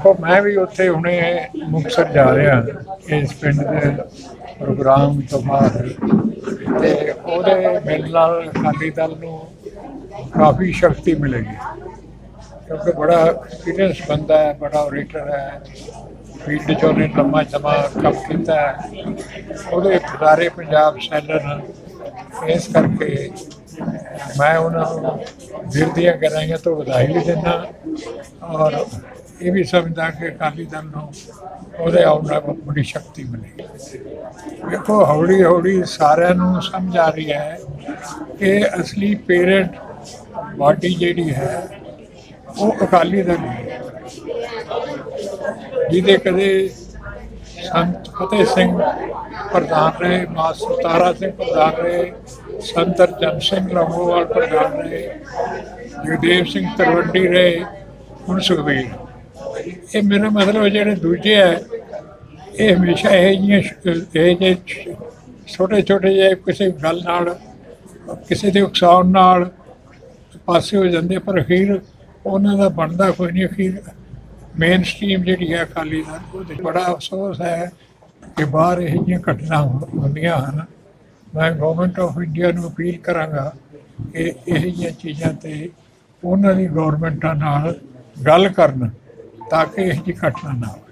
देखो मैं भी उत्थे हुणे मुक्तसर जा रहा इस पिंड के प्रोग्राम तो बाद ते ओहदे मिलण नाल अकाली दल नूं काफ़ी शक्ति मिलेगी क्योंकि बड़ा एक्सपीरियंस बंदा है, बड़ा ऑडिटर है, फील्ड च उन्हें लम्मा समा काम किया है, वो सारे पंजाब सैलर हैं। इस करके मैं उन्होंने दिल दियां गहराइयां तो बधाई भी देना और ये भी समझदा कि अकाली दल नूं ਉਹਦੇ ਆਉਣ ਨਾਲ बड़ी शक्ति मिलेगी। देखो हौली हौली सारिਆਂ ਨੂੰ समझ आ रही है कि असली पेरेंट बॉडी ਜਿਹੜੀ है वो अकाली दल है, ਜਿਹਦੇ ਕਦੇ संत फतेह सिंह प्रधान रहे, मास्टर तारा सिंह प्रधान रहे, संत हरचंद सिंह लंगोवाल प्रधान रहे, जगदेव सिंह तरवंडी रहे, हुण सुखबीर। ये मेरा मतलब ਜਿਹੜੇ ਦੂਜੇ ਹੈ ਇਹ ਹਮੇਸ਼ਾ ਇਹ ਛੋਟੇ ਛੋਟੇ ਜਿਹੇ ਕਿਸੇ ਗੱਲ ਨਾਲ ਕਿਸੇ ਦੇ ਉਕਸਾਉਣ ਨਾਲ ਪਾਸੇ ਹੋ ਜਾਂਦੇ, ਪਰ ਅਖੀਰ ਉਹਨਾਂ ਦਾ ਬਣਦਾ ਕੋਈ ਨਹੀਂ। ਅਖੀਰ ਮੇਨ ਸਟਰੀਮ ਜਿਹੜੀ ਹੈ ਅਕਾਲੀ ਦਲ, ਉਹਦੇ ਬੜਾ ਅਫਸੋਸ ਹੈ ਕਿ ਬਾਹਰ ਇਹੋ ਜਿਹੀਆਂ ਘਟਨਾ ਹੁੰਦੀਆਂ ਹਨ। ਮੈਂ ਗੌਰਮੈਂਟ ਆਫ ਇੰਡੀਆ ਨੂੰ ਅਪੀਲ ਕਰਾਂਗਾ ਕਿ ਇਹੋ ਜਿਹੀਆਂ ਚੀਜ਼ਾਂ 'ਤੇ ਉਹਨਾਂ ਦੀ ਗੌਰਮੈਂਟਾਂ ਨਾਲ ਗੱਲ ਕਰਨ ਤਾਂ ਕਿ ਇਹੋ ਜਿਹੀ ਘਟਨਾ ਨਾ ਹੋਵੇ।